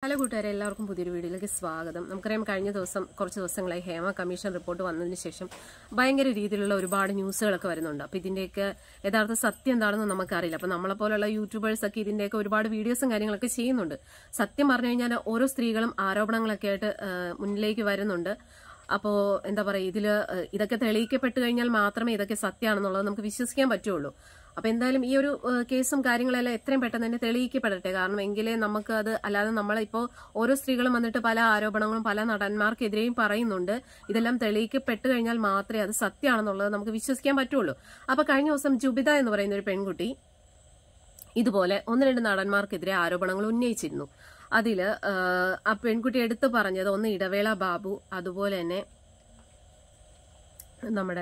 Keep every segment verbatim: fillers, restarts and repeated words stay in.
Hello കൂട്ടുകാരെ, എല്ലാവർക്കും പുതിയൊരു വീഡിയോയിലേക്ക് സ്വാഗതം. നമുക്കറിയാം, കഴിഞ്ഞ ദിവസം കുറച്ച് ദിവസങ്ങളായി ഹേമ കമ്മീഷൻ റിപ്പോർട്ട് വന്നതിന് ശേഷം ഭയങ്കര രീതിയിലുള്ള ഒരുപാട് ന്യൂസുകളൊക്കെ വരുന്നുണ്ട്. അപ്പോൾ ഇതിന്റെയൊക്കെ യഥാർത്ഥ സത്യം എന്താണെന്ന് നമുക്കറിയില്ല. അപ്പോൾ നമ്മളെപ്പോലുള്ള യൂട്യൂബേഴ്സ് ഒക്കെ ഇതിന്റെയൊക്കെ ഒരുപാട് വീഡിയോസും കാര്യങ്ങളൊക്കെ ചെയ്യുന്നുണ്ട്. സത്യം പറഞ്ഞു കഴിഞ്ഞാൽ ഓരോ സ്ത്രീകളും ആരോപണങ്ങളൊക്കെ ആയിട്ട് മുന്നിലേക്ക് വരുന്നുണ്ട്. അപ്പോൾ എന്താ പറയുക, ഇതിൽ ഇതൊക്കെ തെളിയിക്കപ്പെട്ട് കഴിഞ്ഞാൽ മാത്രമേ ഇതൊക്കെ സത്യമാണെന്നുള്ളത് നമുക്ക് വിശ്വസിക്കാൻ പറ്റുള്ളൂ. അപ്പൊ എന്തായാലും ഈ ഒരു കേസും കാര്യങ്ങളെല്ലാം എത്രയും പെട്ടെന്ന് തന്നെ തെളിയിക്കപ്പെടട്ടെ. കാരണം എങ്കിലേ നമുക്ക് അത്, അല്ലാതെ നമ്മളിപ്പോ ഓരോ സ്ത്രീകളും വന്നിട്ട് പല ആരോപണങ്ങളും പല നടന്മാർക്കെതിരെയും പറയുന്നുണ്ട്. ഇതെല്ലാം തെളിയിക്കപ്പെട്ട് കഴിഞ്ഞാൽ മാത്രമേ അത് സത്യമാണെന്നുള്ളത് നമുക്ക് വിശ്വസിക്കാൻ പറ്റുള്ളൂ. അപ്പൊ കഴിഞ്ഞ ദിവസം ജുബിത എന്ന് പറയുന്ന ഒരു പെൺകുട്ടി ഇതുപോലെ ഒന്ന് രണ്ട് നടന്മാർക്കെതിരെ ആരോപണങ്ങൾ ഉന്നയിച്ചിരുന്നു. അതില് ആ പെൺകുട്ടി എടുത്തു പറഞ്ഞത് ഒന്ന് ഇടവേള ബാബു, അതുപോലെ തന്നെ നമ്മുടെ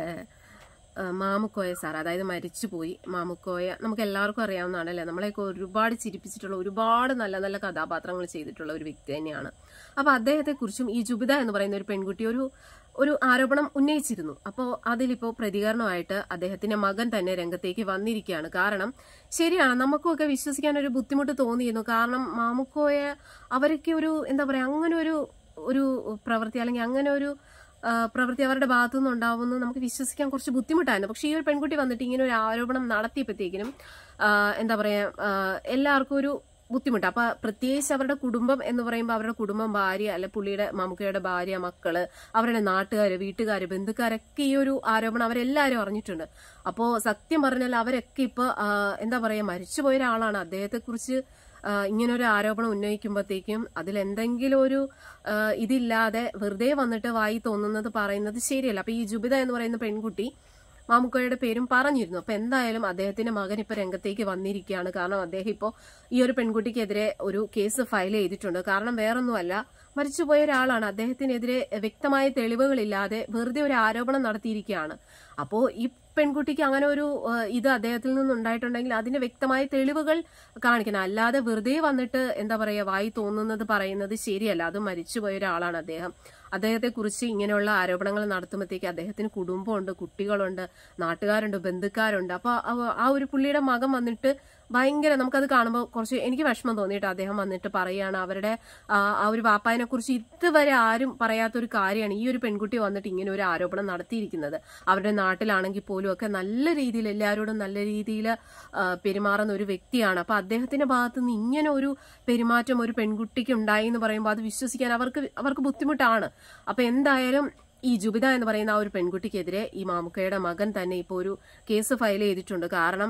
മാമുക്കോയ സാർ, അതായത് മരിച്ചുപോയി മാമുക്കോയ. നമുക്ക് എല്ലാവർക്കും അറിയാവുന്നതാണ് അല്ലെ, നമ്മളെയൊക്കെ ഒരുപാട് ചിരിപ്പിച്ചിട്ടുള്ള ഒരുപാട് നല്ല നല്ല കഥാപാത്രങ്ങൾ ചെയ്തിട്ടുള്ള ഒരു വ്യക്തി തന്നെയാണ്. അപ്പൊ അദ്ദേഹത്തെ കുറിച്ചും ഈ ജുബിത എന്ന് പറയുന്ന ഒരു പെൺകുട്ടി ഒരു ഒരു ആരോപണം ഉന്നയിച്ചിരുന്നു. അപ്പോൾ അതിലിപ്പോ പ്രതികരണമായിട്ട് അദ്ദേഹത്തിന്റെ മകൻ തന്നെ രംഗത്തേക്ക് വന്നിരിക്കുകയാണ്. കാരണം ശരിയാണ്, നമുക്കൊക്കെ വിശ്വസിക്കാൻ ഒരു ബുദ്ധിമുട്ട് തോന്നിയിരുന്നു. കാരണം മാമുക്കോയ അവരൊക്കെ ഒരു എന്താ പറയാ, അങ്ങനെ ഒരു ഒരു പ്രവൃത്തി അല്ലെങ്കിൽ അങ്ങനെ ഒരു പ്രവൃത്തി അവരുടെ ഭാഗത്തുനിന്ന് ഉണ്ടാവുമെന്ന് നമുക്ക് വിശ്വസിക്കാൻ കുറച്ച് ബുദ്ധിമുട്ടായിരുന്നു. പക്ഷെ ഈ ഒരു പെൺകുട്ടി വന്നിട്ട് ഇങ്ങനെ ഒരു ആരോപണം നടത്തിയപ്പോഴത്തേക്കിനും എന്താ പറയാ, എല്ലാവർക്കും ഒരു ബുദ്ധിമുട്ട്. അപ്പൊ പ്രത്യേകിച്ച് അവരുടെ കുടുംബം എന്ന് പറയുമ്പോൾ അവരുടെ കുടുംബം, ഭാര്യ അല്ലെ പുള്ളിയുടെ മാമുക്കയുടെ ഭാര്യ, മക്കള്, അവരുടെ നാട്ടുകാര്, വീട്ടുകാര്, ബന്ധുക്കാരൊക്കെ ഈ ഒരു ആരോപണം അവരെല്ലാവരും അറിഞ്ഞിട്ടുണ്ട്. അപ്പോ സത്യം പറഞ്ഞാൽ അവരൊക്കെ ഇപ്പൊ എന്താ പറയാ, മരിച്ചുപോയ ഒരാളാണ്. അദ്ദേഹത്തെ കുറിച്ച് ഇങ്ങനൊരു ആരോപണം ഉന്നയിക്കുമ്പോഴത്തേക്കും അതിലെന്തെങ്കിലും ഒരു ഇതില്ലാതെ വെറുതെ വന്നിട്ട് വായി തോന്നുന്നത് പറയുന്നത് ശരിയല്ല. അപ്പൊ ഈ ജുബിത എന്ന് പറയുന്ന പെൺകുട്ടി മാമുക്കോയുടെ പേരും പറഞ്ഞിരുന്നു. അപ്പൊ എന്തായാലും അദ്ദേഹത്തിന്റെ മകൻ ഇപ്പൊ രംഗത്തേക്ക് വന്നിരിക്കുകയാണ്. കാരണം അദ്ദേഹം ഇപ്പോ ഈ ഒരു പെൺകുട്ടിക്കെതിരെ ഒരു കേസ് ഫയൽ ചെയ്തിട്ടുണ്ട്. കാരണം വേറൊന്നുമല്ല, മരിച്ചുപോയ ഒരാളാണ്. അദ്ദേഹത്തിനെതിരെ വ്യക്തമായ തെളിവുകളില്ലാതെ വെറുതെ ഒരു ആരോപണം നടത്തിയിരിക്കുകയാണ്. അപ്പോ ഈ പെൺകുട്ടിക്ക് അങ്ങനെ ഒരു ഇത് അദ്ദേഹത്തിൽ നിന്നുണ്ടായിട്ടുണ്ടെങ്കിൽ അതിന് വ്യക്തമായ തെളിവുകൾ കാണിക്കണം. അല്ലാതെ വെറുതെ വന്നിട്ട് എന്താ പറയാ, വായി തോന്നുന്നത് പറയുന്നത് ശരിയല്ല. അത് മരിച്ചുപോയ ഒരാളാണ് അദ്ദേഹം. അദ്ദേഹത്തെ കുറിച്ച് ഇങ്ങനെയുള്ള ആരോപണങ്ങൾ നടത്തുമ്പോഴത്തേക്ക് അദ്ദേഹത്തിന് കുടുംബമുണ്ട്, കുട്ടികളുണ്ട്, നാട്ടുകാരുണ്ട്, ബന്ധുക്കാരുണ്ട്. അപ്പൊ ആ ഒരു പുള്ളിയുടെ മകൻ വന്നിട്ട് ഭയങ്കര, നമുക്കത് കാണുമ്പോൾ കുറച്ച് എനിക്ക് വിഷമം തോന്നിയിട്ട് അദ്ദേഹം വന്നിട്ട് പറയാണ് അവരുടെ ആ ഒരു വാപ്പായനെ കുറിച്ച് ഇതുവരെ ആരും പറയാത്തൊരു കാര്യമാണ് ഈ ഒരു പെൺകുട്ടി വന്നിട്ട് ഇങ്ങനെ ഒരു ആരോപണം നടത്തിയിരിക്കുന്നത്. അവരുടെ നാട്ടിലാണെങ്കിൽ പോലും ഒക്കെ നല്ല രീതിയിൽ എല്ലാവരോടും നല്ല രീതിയിൽ പെരുമാറുന്ന ഒരു വ്യക്തിയാണ്. അപ്പൊ അദ്ദേഹത്തിന്റെ ഭാഗത്ത് നിന്ന് ഇങ്ങനെ ഒരു പെരുമാറ്റം ഒരു പെൺകുട്ടിക്ക് ഉണ്ടായി എന്ന് പറയുമ്പോൾ അത് വിശ്വസിക്കാൻ അവർക്ക് അവർക്ക് ബുദ്ധിമുട്ടാണ്. അപ്പൊ എന്തായാലും ഈ ജുബിത എന്ന് പറയുന്ന ആ ഒരു പെൺകുട്ടിക്കെതിരെ ഈ മാമുക്കയുടെ മകൻ തന്നെ ഇപ്പൊ ഒരു കേസ് ഫയൽ ചെയ്തിട്ടുണ്ട്. കാരണം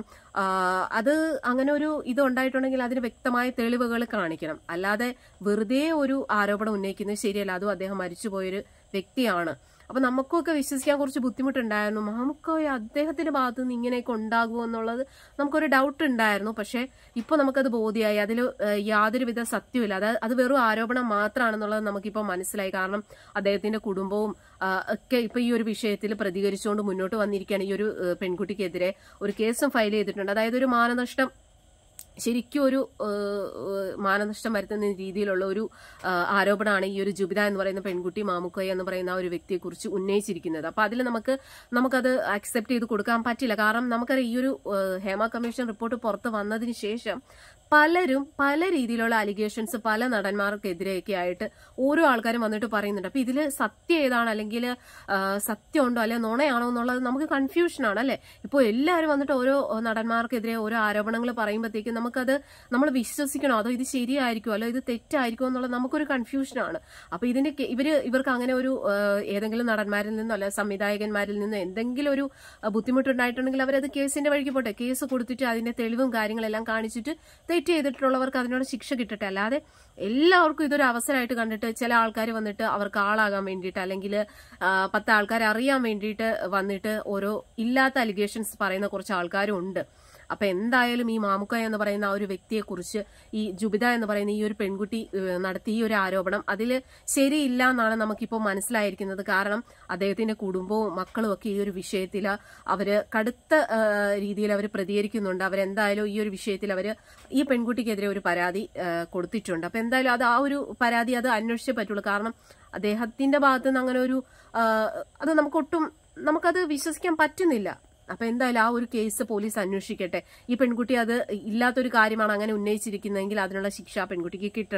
അത് അങ്ങനെ ഒരു ഇത് ഉണ്ടായിട്ടുണ്ടെങ്കിൽ അതിന് വ്യക്തമായ തെളിവുകൾ കാണിക്കണം. അല്ലാതെ വെറുതെ ഒരു ആരോപണം ഉന്നയിക്കുന്നത് ശരിയല്ല. അതും അദ്ദേഹം മരിച്ചുപോയൊരു വ്യക്തിയാണ്. അപ്പൊ നമുക്കൊക്കെ വിശ്വസിക്കാൻ കുറച്ച് ബുദ്ധിമുട്ടുണ്ടായിരുന്നു. മാമുക്കോയ അദ്ദേഹത്തിന്റെ ഭാഗത്തു നിന്ന് ഇങ്ങനെയൊക്കെ ഉണ്ടാകുമോ എന്നുള്ളത് നമുക്കൊരു ഡൗട്ട് ഉണ്ടായിരുന്നു. പക്ഷെ ഇപ്പൊ നമുക്കത് ബോധ്യമായി, അതിൽ യാതൊരുവിധ സത്യമില്ല. അത് അത് വെറും ആരോപണം മാത്രമാണെന്നുള്ളത് നമുക്കിപ്പോൾ മനസ്സിലായി. കാരണം അദ്ദേഹത്തിന്റെ കുടുംബവും ഒക്കെ ഇപ്പൊ ഈ ഒരു വിഷയത്തിൽ പ്രതികരിച്ചുകൊണ്ട് മുന്നോട്ട് വന്നിരിക്കുകയാണ്. ഈ ഒരു പെൺകുട്ടിക്കെതിരെ ഒരു കേസും ഫയൽ ചെയ്തിട്ടുണ്ട്. അതായത് ഒരു മാനനഷ്ടം, ശരിക്കും ഒരു മാനനഷ്ടം വരുത്തുന്ന രീതിയിലുള്ള ഒരു ആരോപണമാണ് ഈ ഒരു ജുബിത എന്ന് പറയുന്ന പെൺകുട്ടി മാമുക്കോയ എന്ന് പറയുന്ന ആ ഒരു വ്യക്തിയെ കുറിച്ച് ഉന്നയിച്ചിരിക്കുന്നത്. അപ്പൊ അതിൽ നമുക്ക് നമുക്കത് അക്സെപ്റ്റ് ചെയ്ത് കൊടുക്കാൻ പറ്റില്ല. കാരണം നമുക്കറിയാം, ഈ ഒരു ഹേമ കമ്മീഷൻ റിപ്പോർട്ട് പുറത്ത് വന്നതിന് ശേഷം പലരും പല രീതിയിലുള്ള അലിഗേഷൻസ് പല നടന്മാർക്കെതിരെയൊക്കെ ആയിട്ട് ഓരോ ആൾക്കാരും വന്നിട്ട് പറയുന്നുണ്ട്. അപ്പൊ ഇതില് സത്യം ഏതാണ്, അല്ലെങ്കിൽ സത്യം ഉണ്ടോ അല്ലെ നുണയാണോ എന്നുള്ളത് നമുക്ക് കൺഫ്യൂഷനാണ് അല്ലെ. ഇപ്പോൾ എല്ലാവരും വന്നിട്ട് ഓരോ നടന്മാർക്കെതിരെ ഓരോ ആരോപണങ്ങൾ പറയുമ്പോഴത്തേക്കും നമുക്കത് നമ്മൾ വിശ്വസിക്കണോ, അതോ ഇത് ശരിയായിരിക്കുമോ അല്ലോ ഇത് തെറ്റായിരിക്കുമോ എന്നുള്ളത് നമുക്കൊരു കൺഫ്യൂഷനാണ്. അപ്പൊ ഇതിന്റെ ഇവര് ഇവർക്ക് അങ്ങനെ ഒരു ഏതെങ്കിലും നടന്മാരിൽ നിന്നോ അല്ലെ സംവിധായകന്മാരിൽ നിന്നോ എന്തെങ്കിലും ഒരു ബുദ്ധിമുട്ടുണ്ടായിട്ടുണ്ടെങ്കിൽ അവരത് കേസിന്റെ വഴിക്ക് പോട്ടെ, കേസ് കൊടുത്തിട്ട് അതിന്റെ തെളിവും കാര്യങ്ങളെല്ലാം കാണിച്ചിട്ട് തെറ്റ് ചെയ്തിട്ടുള്ളവർക്ക് അതിനോട് ശിക്ഷ കിട്ടട്ടെ. അല്ലാതെ എല്ലാവർക്കും ഇതൊരു അവസരമായിട്ട് കണ്ടിട്ട് ചില ആൾക്കാർ വന്നിട്ട് അവർക്ക് ആളാകാൻ വേണ്ടിയിട്ട് അല്ലെങ്കിൽ പത്ത് ആൾക്കാരെ അറിയാൻ വേണ്ടിയിട്ട് വന്നിട്ട് ഓരോ ഇല്ലാത്ത അലിഗേഷൻസ് പറയുന്ന കുറച്ച് ആൾക്കാരും ഉണ്ട്. അപ്പൊ എന്തായാലും ഈ മാമുക്കോയ എന്ന് പറയുന്ന ആ ഒരു വ്യക്തിയെ കുറിച്ച് ഈ ജുബിത എന്ന് പറയുന്ന ഈ ഒരു പെൺകുട്ടി നടത്തിയ ഈ ഒരു ആരോപണം അതിൽ ശരിയില്ല എന്നാണ് നമുക്കിപ്പോൾ മനസ്സിലായിരിക്കുന്നത്. കാരണം അദ്ദേഹത്തിന്റെ കുടുംബവും മക്കളും ഒക്കെ ഈ ഒരു വിഷയത്തിൽ അവര് കടുത്ത രീതിയിൽ അവർ പ്രതികരിക്കുന്നുണ്ട്. അവരെന്തായാലും ഈ ഒരു വിഷയത്തിൽ അവര് ഈ പെൺകുട്ടിക്കെതിരെ ഒരു പരാതി കൊടുത്തിട്ടുണ്ട്. അപ്പൊ എന്തായാലും അത് ആ ഒരു പരാതി അത് അന്വേഷിച്ചേ പറ്റുള്ളൂ. കാരണം അദ്ദേഹത്തിന്റെ ഭാഗത്തുനിന്ന് അങ്ങനെ ഒരു അത് നമുക്കൊട്ടും നമുക്കത് വിശ്വസിക്കാൻ പറ്റുന്നില്ല. അപ്പൊ എന്തായാലും ആ ഒരു കേസ് പോലീസ് അന്വേഷിക്കട്ടെ. ഈ പെൺകുട്ടി അത് ഇല്ലാത്തൊരു കാര്യമാണ് അങ്ങനെ ഉന്നയിച്ചിരിക്കുന്നതെങ്കിൽ അതിനുള്ള ശിക്ഷ ആ പെൺകുട്ടിക്ക് കിട്ടണം.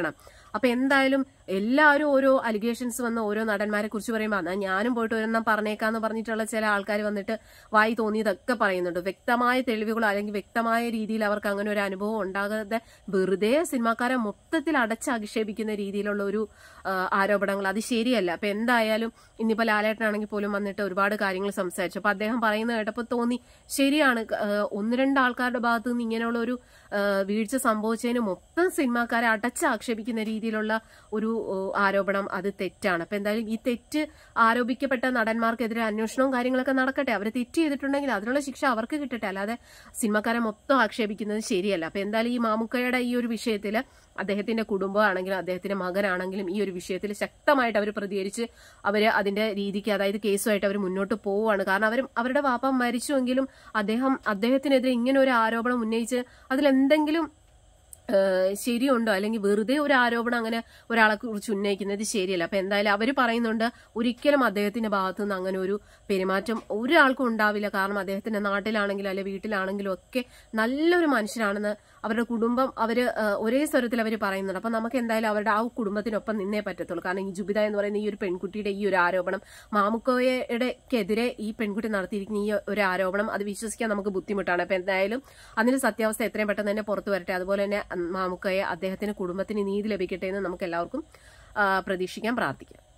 അപ്പൊ എന്തായാലും എല്ലാവരും ഓരോ അലിഗേഷൻസ് വന്ന് ഓരോ നടന്മാരെ കുറിച്ച് പറയുമ്പോൾ എന്നാൽ ഞാനും പോയിട്ട് ഒരെണ്ണം പറഞ്ഞേക്കാന്ന് പറഞ്ഞിട്ടുള്ള ചില ആൾക്കാർ വന്നിട്ട് വായി തോന്നിയതൊക്കെ പറയുന്നുണ്ട്. വ്യക്തമായ തെളിവുകളോ അല്ലെങ്കിൽ വ്യക്തമായ രീതിയിൽ അവർക്ക് അങ്ങനെ ഒരു അനുഭവം ഉണ്ടാകാതെ വെറുതെ സിനിമാക്കാരെ മൊത്തത്തിൽ അടച്ചാക്ഷേപിക്കുന്ന രീതിയിലുള്ള ഒരു ആരോപണങ്ങൾ, അത് ശരിയല്ല. അപ്പൊ എന്തായാലും ഇന്നിപ്പോ ലാലേട്ടനാണെങ്കിൽ പോലും വന്നിട്ട് ഒരുപാട് കാര്യങ്ങൾ സംസാരിച്ചു. അപ്പൊ അദ്ദേഹം പറയുന്നത് കേട്ടപ്പോൾ തോന്നി ശരിയാണ്, ഒന്ന് രണ്ട് ആൾക്കാരുടെ ഭാഗത്ത് നിന്ന് ഇങ്ങനെയുള്ള ഒരു വീഴ്ച സംഭവിച്ചതിന് മൊത്തം സിനിമാക്കാരെ അടച്ചാക്ഷേപിക്കുന്ന രീതിയിലുള്ള ഒരു ആരോപണം അത് തെറ്റാണ്. അപ്പൊ എന്തായാലും ഈ തെറ്റ് ആരോപിക്കപ്പെട്ട നടന്മാർക്കെതിരെ അന്വേഷണവും കാര്യങ്ങളൊക്കെ നടക്കട്ടെ. അവർ തെറ്റ് ചെയ്തിട്ടുണ്ടെങ്കിൽ അതിനുള്ള ശിക്ഷ അവർക്ക് കിട്ടട്ടെ, അല്ലാതെ സിനിമാക്കാരെ മൊത്തം ആക്ഷേപിക്കുന്നത് ശരിയല്ല. അപ്പൊ എന്തായാലും ഈ മാമുക്കയുടെ ഈ ഒരു വിഷയത്തില് അദ്ദേഹത്തിന്റെ കുടുംബമാണെങ്കിലും അദ്ദേഹത്തിന്റെ മകനാണെങ്കിലും ഈ ഒരു വിഷയത്തിൽ ശക്തമായിട്ട് അവർ പ്രതികരിച്ച് അവർ അതിന്റെ രീതിക്ക്, അതായത് കേസുമായിട്ട് അവർ മുന്നോട്ട് പോവുകയാണ്. കാരണം അവർ അവരുടെ വാപ്പ മരിച്ചുവെങ്കിലും അദ്ദേഹം അദ്ദേഹത്തിനെതിരെ ഇങ്ങനെ ഒരു ആരോപണം ഉന്നയിച്ച് അതിലെന്തെങ്കിലും ശരിയുണ്ടോ, അല്ലെങ്കിൽ വെറുതെ ഒരു ആരോപണം അങ്ങനെ ഒരാളെ കുറിച്ച് ഉന്നയിക്കുന്നത് ശരിയല്ല. അപ്പൊ എന്തായാലും അവർ പറയുന്നുണ്ട് ഒരിക്കലും അദ്ദേഹത്തിന്റെ ഭാഗത്തു നിന്ന് അങ്ങനെ ഒരു പെരുമാറ്റം ഒരാൾക്കും ഉണ്ടാവില്ല. കാരണം അദ്ദേഹത്തിന്റെ നാട്ടിലാണെങ്കിലും അല്ലെ വീട്ടിലാണെങ്കിലും ഒക്കെ നല്ലൊരു മനുഷ്യനാണെന്ന് അവരുടെ കുടുംബം അവര് ഒരേ സ്വരത്തിൽ അവർ പറയുന്നുണ്ട്. അപ്പൊ നമുക്ക് എന്തായാലും അവരുടെ ആ കുടുംബത്തിനൊപ്പം നിന്നേ പറ്റത്തുള്ളൂ. കാരണം ഈ ജുബിത എന്ന് പറയുന്ന ഈ ഒരു പെൺകുട്ടിയുടെ ഈ ഒരു ആരോപണം, മാമുക്കോയുടെക്കെതിരെ ഈ പെൺകുട്ടി നടത്തിയിരിക്കുന്ന ഈ ഒരു ആരോപണം, അത് വിശ്വസിക്കാൻ നമുക്ക് ബുദ്ധിമുട്ടാണ്. അപ്പൊ എന്തായാലും അതിന്റെ സത്യാവസ്ഥ എത്രയും പെട്ടെന്ന് തന്നെ പുറത്തു വരട്ടെ. അതുപോലെ തന്നെ മാമുക്കോയെ അദ്ദേഹത്തിന്റെ കുടുംബത്തിന് നീതി ലഭിക്കട്ടെ എന്ന് നമുക്ക് എല്ലാവർക്കും പ്രതീക്ഷിക്കാൻ, പ്രാർത്ഥിക്കാം.